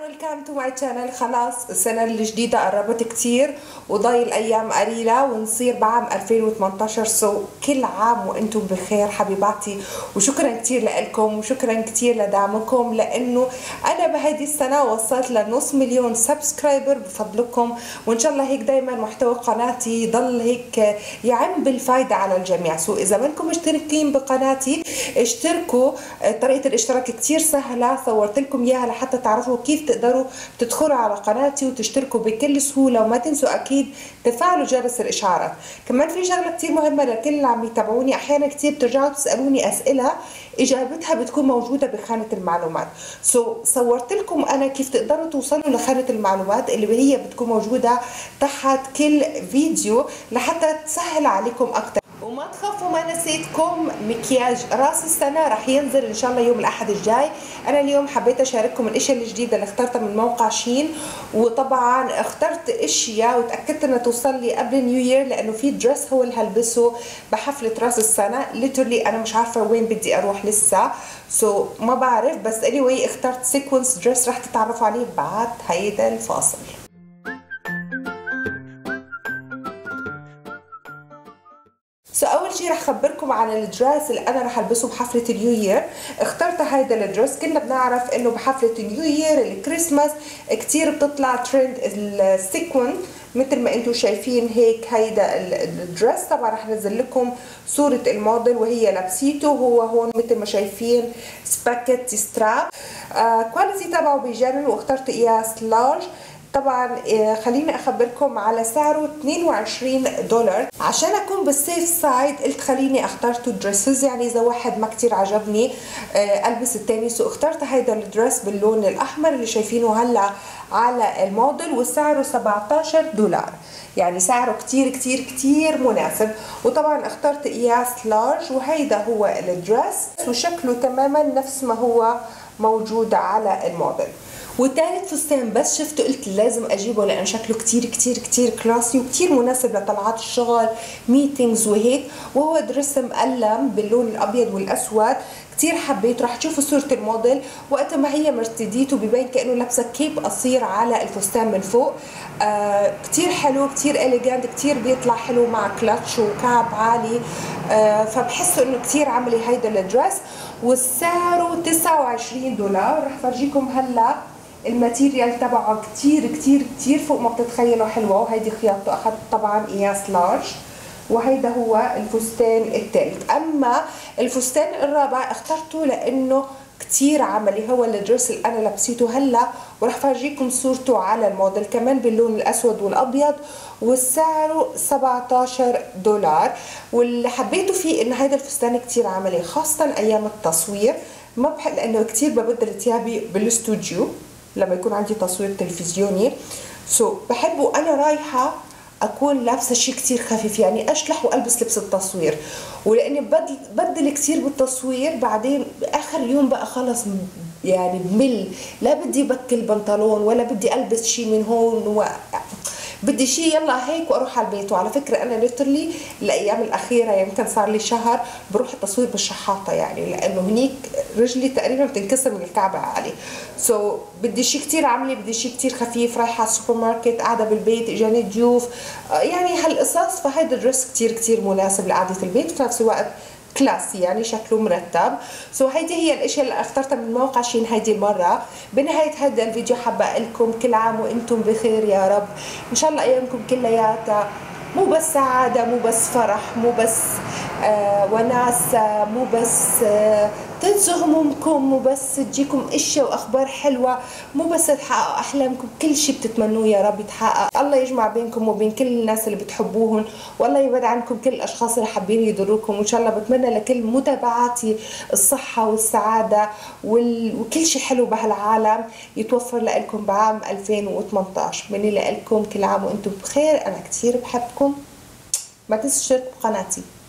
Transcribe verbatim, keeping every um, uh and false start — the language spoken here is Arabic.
ويلكم تو ماي تشانل. خلاص السنة الجديدة قربت كتير وضايل الأيام قليلة ونصير بعام ألفين وثمنطعش. سو كل عام وأنتم بخير حبيباتي، وشكرا كتير لكم وشكرا كتير لدعمكم، لأنه أنا بهذه السنة وصلت لنص مليون سبسكرايبر بفضلكم، وإن شاء الله هيك دايما محتوى قناتي يضل هيك يعم بالفايدة على الجميع. سو إذا منكم مشتركين بقناتي اشتركوا، طريقة الاشتراك كتير سهلة، صورت لكم إياها لحتى تعرفوا كيف تقدروا تدخلوا على قناتي وتشتركوا بكل سهولة، وما تنسوا أكيد تفعلوا جرس الإشعارات. كمان في شغلة كتير مهمة لكل اللي عم يتابعوني، أحيانا كتير بترجعوا تسألوني أسئلة إجابتها بتكون موجودة بخانة المعلومات. سو صورت لكم أنا كيف تقدروا توصلوا لخانة المعلومات اللي هي بتكون موجودة تحت كل فيديو لحتى تسهل عليكم أكتر. وما تخافوا ما نسيتكم، مكياج راس السنة رح ينزل ان شاء الله يوم الاحد الجاي. انا اليوم حبيت اشارككم الاشياء الجديدة اللي اخترتها من موقع شين، وطبعا اخترت اشياء وتأكدت انها توصل لي قبل نيو يير، لانه في دريس هو اللي هلبسه بحفلة راس السنة. ليترلي انا مش عارفة وين بدي اروح لسه، سو so, ما بعرف، بس anyway اخترت سيكونس دريس رح تتعرفوا عليه بعد هيدا الفاصل. سو so, اول شيء رح خبركم عن الدريس اللي انا رح البسه بحفله النيو يير. اخترت هيدا الدريس، كلنا بنعرف انه بحفله النيو يير الكريسماس كتير بتطلع ترند السيكون مثل ما انتم شايفين هيك. هيدا الدريس طبعا رح نزل لكم صوره الموديل وهي لابسيته، هو هون مثل ما شايفين سباكيتي ستراب. آه كواليتي تبعه بيجنن، واخترت قياس لارج. طبعا خليني اخبركم على سعره اثنين وعشرين دولار. عشان اكون بالسيف سايد قلت خليني اختار تو دريسز، يعني اذا واحد ما كتير عجبني البس الثاني. سو اخترت هيدا الدريس باللون الاحمر اللي شايفينه هلا على الموديل، وسعره سبعتاشر دولار، يعني سعره كتير كتير كتير مناسب. وطبعا اخترت قياس لارج، وهيدا هو الدريس وشكله تماما نفس ما هو موجود على الموديل. وثالث فستان بس شفته قلت لازم اجيبه، لان شكله كتير كتير كتير كلاسي وكتير مناسب لطلعات الشغل ميتينجز وهيك، وهو درس مقلم باللون الابيض والاسود. كتير حبيت، رح تشوفوا صورة الموديل وقت ما هي مرتديته ببين كأنه لابسة كيب قصير على الفستان من فوق. آه كتير حلو، كتير إليجانت، كتير بيطلع حلو مع كلاتش وكعب عالي. آه فبحس انه كتير عملي هيدا الدرس، وسعره تسعة وعشرين دولار. رح فرجيكم هلا الماتيريال تبعه كتير كتير كتير فوق ما بتتخيلوا حلوة، وهيدي خياطته اخذت طبعا قياس لارج، وهيدا هو الفستان الثالث. اما الفستان الرابع اخترته لانه كتير عملي، هو الدرس اللي انا لبسيته هلا، ورح فرجيكم صورته على الموديل كمان باللون الاسود والابيض، والسعر سبعتاشر دولار. واللي حبيته فيه انه هيدا الفستان كتير عملي، خاصة ايام التصوير. ما بحب لانه كتير ببدل ثيابي بالاستوديو لما يكون عندي تصوير تلفزيوني. سو so, بحبه انا رايحه اكون لابسه شيء كتير خفيف، يعني اشلح والبس لبس التصوير، ولاني بدل بدل كتير بالتصوير بعدين باخر اليوم بقى خلص يعني بمل، لا بدي بكل بنطلون ولا بدي البس شيء من هون، و بدي شيء يلا هيك واروح على البيت. وعلى فكره انا ليترلي الايام الاخيره يمكن صار لي شهر بروح التصوير بالشحاطه، يعني لانه هنيك رجلي تقريبا بتنكسر من الكعب عالي. سو so, بدي شيء كتير عملي، بدي شيء كتير خفيف، رايحه على السوبر ماركت، قاعده بالبيت، اجاني ضيوف، يعني هالقصص. فهيدا الدرس كتير كتير مناسب لقعده البيت، في نفس الوقت كلاسي، يعني شكله مرتب. سو so, هيدي هي الاشياء اللي اخترتها من موقع شين هيدي المره. بنهايه هذا الفيديو حابه اقول لكم كل عام وانتم بخير يا رب، ان شاء الله ايامكم كلياتها مو بس سعاده، مو بس فرح، مو بس آه وناسه، مو بس آه تنسوا همومكم، مو بس تجيكم اشياء واخبار حلوه، مو بس تحققوا احلامكم، كل شيء بتتمنوه يا رب يتحقق. الله يجمع بينكم وبين كل الناس اللي بتحبوهم، والله يبعد عنكم كل الاشخاص اللي حابين يضروكم. وان شاء الله بتمنى لكل متابعاتي الصحه والسعاده وال... وكل شيء حلو بهالعالم يتوفر لكم بعام ألفين وثمنطعش. مني لكم كل عام وانتم بخير، انا كثير بحبكم، ما تنسوا تشتركوا بقناتي.